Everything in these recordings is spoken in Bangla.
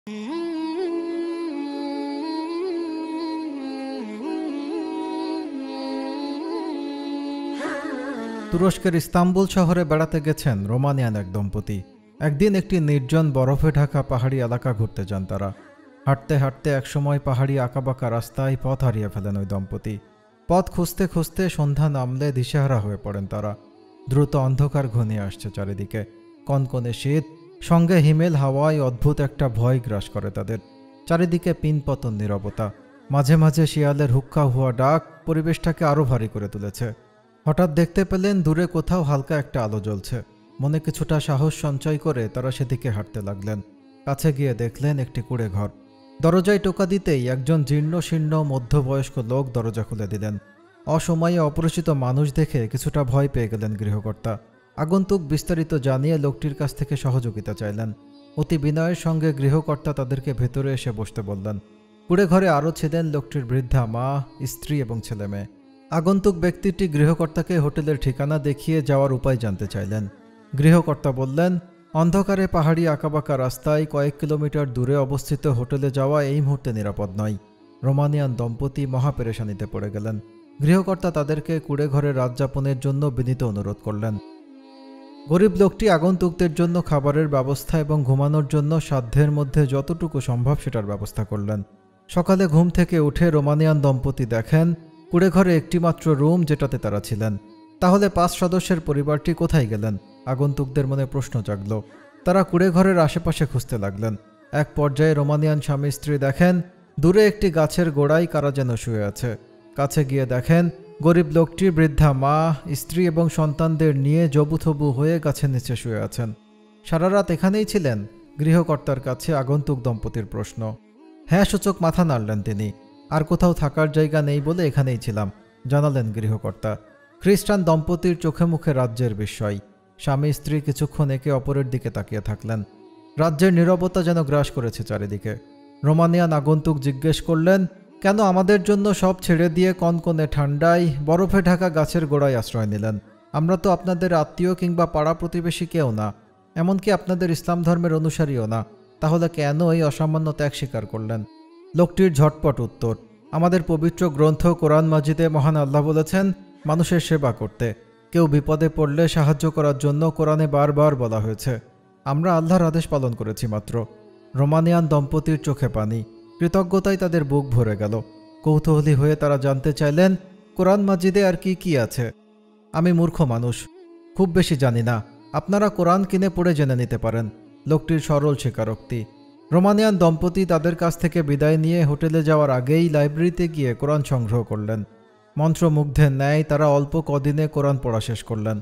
তুরস্কের ইস্তাম্বুল শহরে বেড়াতে গেছেন রোমানিয়ান এক দম্পতি। একদিন একটি নির্জন বরফে ঢাকা পাহাড়ি এলাকা ঘুরতে যান তারা। হাঁটতে হাঁটতে একসময় পাহাড়ি আঁকাবাঁকা রাস্তায় পথ হারিয়ে ফেলেন ওই দম্পতি। পথ খুঁজতে খুঁজতে সন্ধ্যা নামলে দিশেহারা হয়ে পড়েন তারা। দ্রুত অন্ধকার ঘনিয়ে আসছে চারিদিকে, কনকনে শীত, সঙ্গে হিমেল হাওয়ায় অদ্ভুত একটা ভয় গ্রাস করে তাদের। চারিদিকে পিনপতন নীরবতা, মাঝে মাঝে শিয়ালের হুক্কা হুয়া ডাক পরিবেশটাকে আরও ভারী করে তুলেছে। হঠাৎ দেখতে পেলেন দূরে কোথাও হালকা একটা আলো জ্বলছে। মনে কিছুটা সাহস সঞ্চয় করে তারা সেদিকে হাঁটতে লাগলেন। কাছে গিয়ে দেখলেন একটি কুঁড়ে ঘর। দরজায় টোকা দিতেই একজন জীর্ণ শীর্ণ মধ্যবয়স্ক লোক দরজা খুলে দিলেন। অসময়ে অপরিচিত মানুষ দেখে কিছুটা ভয় পেয়ে গেলেন গৃহকর্তা। আগন্তুক বিস্তারিত জানিয়ে লোকটির কাছ থেকে সহযোগিতা চাইলেন। অতি বিনয়ের সঙ্গে গৃহকর্তা তাদেরকে ভেতরে এসে বসতে বললেন। কুঁড়ে ঘরে আরও ছিলেন লোকটির বৃদ্ধা মা, স্ত্রী এবং ছেলে মেয়ে। আগন্তুক ব্যক্তিটি গৃহকর্তাকে হোটেলের ঠিকানা দেখিয়ে যাওয়ার উপায় জানতে চাইলেন। গৃহকর্তা বললেন, অন্ধকারে পাহাড়ি আঁকাবাঁকা রাস্তায় কয়েক কিলোমিটার দূরে অবস্থিত হোটেলে যাওয়া এই মুহূর্তে নিরাপদ নয়। রোমানিয়ান দম্পতি মহাপেরেশানিতে পড়ে গেলেন। গৃহকর্তা তাদেরকে কুঁড়ে ঘরে রাত যাপনের জন্য বিনীত অনুরোধ করলেন। গরিব লোকটি আগন্তুকদের জন্য খাবারের ব্যবস্থা এবং ঘুমানোর জন্য সাধ্যের মধ্যে যতটুকু সম্ভব সেটার ব্যবস্থা করলেন। সকালে ঘুম থেকে উঠে রোমানিয়ান দম্পতি দেখেন কুঁড়ে ঘরে একটিমাত্র রুম যেটাতে তারা ছিলেন। তাহলে 5 সদস্যের পরিবারটি কোথায় গেলেন? আগন্তুকদের মনে প্রশ্ন জাগল। তারা কুঁড়ে ঘরের আশেপাশে খুঁজতে লাগলেন। এক পর্যায়ে রোমানিয়ান স্বামী স্ত্রী দেখেন দূরে একটি গাছের গোড়ায় কারা যেন শুয়ে আছে। কাছে গিয়ে দেখেন গরিব লোকটি বৃদ্ধা মা, স্ত্রী এবং সন্তানদের নিয়ে জবুথবু হয়ে গাছের নিচে শুয়ে আছেন। সারা রাত এখানেই ছিলেন? গৃহকর্তার কাছে আগন্তুক দম্পতির প্রশ্ন। হ্যাঁ সূচক মাথা নাড়লেন তিনি। আর কোথাও থাকার জায়গা নেই বলে এখানেই ছিলাম, জানালেন গৃহকর্তা। খ্রিস্টান দম্পতির চোখে মুখে রাজ্যের বিস্ময়। স্বামী স্ত্রী কিছুক্ষণ একে অপরের দিকে তাকিয়ে থাকলেন। রাজ্যের নীরবতা যেন গ্রাস করেছে চারিদিকে। রোমানিয়ান আগন্তুক জিজ্ঞেস করলেন, কেন আমাদের জন্য সব ছেড়ে দিয়ে কনকনে ঠান্ডায় বরফে ঢাকা গাছের গোড়ায় আশ্রয় নিলেন? আমরা তো আপনাদের আত্মীয় কিংবা পাড়া প্রতিবেশী কেউ না, এমনকি আপনাদের ইসলাম ধর্মের অনুসারীও না। তাহলে কেন এই অসামান্য ত্যাগ স্বীকার করলেন? লোকটির ঝটপট উত্তর, আমাদের পবিত্র গ্রন্থ কোরআন মাজিদে মহান আল্লাহ বলেছেন মানুষের সেবা করতে, কেউ বিপদে পড়লে সাহায্য করার জন্য কোরআনে বারবার বলা হয়েছে। আমরা আল্লাহর আদেশ পালন করেছি মাত্র। রোমানিয়ান দম্পতির চোখে পানি, কৃতজ্ঞতায় তাদের বুক ভরে গেল। কৌতূহলী হয়ে তারা জানতে চাইলেন, কোরআন মাজিদে আর কি কি আছে? আমি মূর্খ মানুষ, খুব বেশি জানি না, আপনারা কোরআন কিনে পড়ে জেনে নিতে পারেন, লোকটির সরল স্বীকারোক্তি। রোমানিয়ান দম্পতি তাদের কাছ থেকে বিদায় নিয়ে হোটেলে যাওয়ার আগেই লাইব্রেরিতে গিয়ে কোরআন সংগ্রহ করলেন। মন্ত্রমুগ্ধের ন্যায় তারা অল্প কদিনে কোরআন পড়া শেষ করলেন।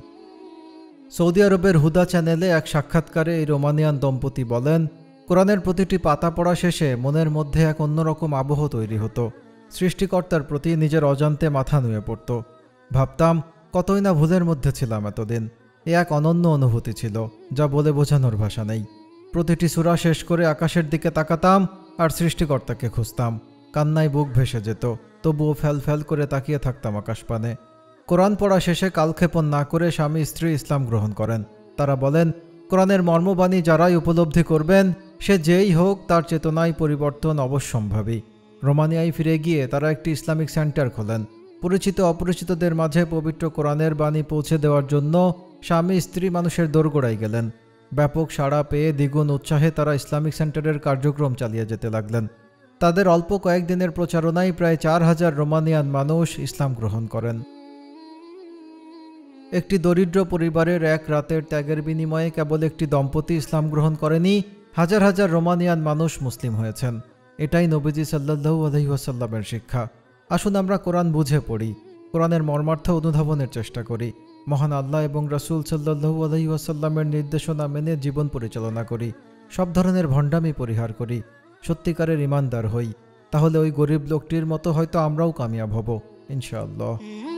সৌদি আরবের হুদা চ্যানেলে এক সাক্ষাৎকারে এই রোমানিয়ান দম্পতি বলেন, কোরআনের প্রতিটি পাতা পড়া শেষে মনের মধ্যে এক অন্যরকম আবহ তৈরি হতো। সৃষ্টিকর্তার প্রতি নিজের অজান্তে মাথা নুয়ে পড়ত। ভাবতাম কতই না ভুলের মধ্যে ছিলাম এতদিন। এ এক অনন্য অনুভূতি ছিল, যা বলে বোঝানোর ভাষা নেই। প্রতিটি সূরা শেষ করে আকাশের দিকে তাকাতাম আর সৃষ্টিকর্তাকে খুঁজতাম। কান্নায় বুক ভেসে যেত, তবুও ফ্যাল ফ্যাল করে তাকিয়ে থাকতাম আকাশপানে। কোরআন পড়া শেষে কালক্ষেপণ না করে স্বামী স্ত্রী ইসলাম গ্রহণ করেন। তারা বলেন, কোরআনের মর্মবাণী যারাই উপলব্ধি করবেন, সে যেই হোক তার চেতনায় পরিবর্তন অবশ্যম্ভাবী। রোমানিয়ায় ফিরে গিয়ে তারা একটি ইসলামিক সেন্টার খোলেন। পরিচিত অপরিচিতদের মাঝে পবিত্র কোরআনের বাণী পৌঁছে দেওয়ার জন্য স্বামী স্ত্রী মানুষের দোরগোড়ায় গেলেন। ব্যাপক সাড়া পেয়ে দ্বিগুণ উৎসাহে তারা ইসলামিক সেন্টারের কার্যক্রম চালিয়ে যেতে লাগলেন। তাদের অল্প কয়েকদিনের প্রচারণায় প্রায় 4000 রোমানিয়ান মানুষ ইসলাম গ্রহণ করেন। একটি দরিদ্র পরিবারের এক রাতের ত্যাগের বিনিময়ে কেবল একটি দম্পতি ইসলাম গ্রহণ করেনি, হাজার হাজার রোমানিয়ান মানুষ মুসলিম হয়েছেন। এটাই নবীজি সাল্লাল্লাহু আলাইহি ওয়াসাল্লামের শিক্ষা। আসুন আমরা কোরআন বুঝে পড়ি, কোরআনের মর্মার্থ অনুধাবনের চেষ্টা করি, মহান আল্লাহ এবং রাসূল সাল্লাল্লাহু আলাইহি ওয়াসাল্লামের নির্দেশনা মেনে জীবন পরিচালনা করি, সব ধরনের ভণ্ডামি পরিহার করি, সত্যিকারের ঈমানদার হই। তাহলে ওই গরিব লোকটির মতো হয়তো আমরাও কামিয়াব হব ইনশাআল্লাহ।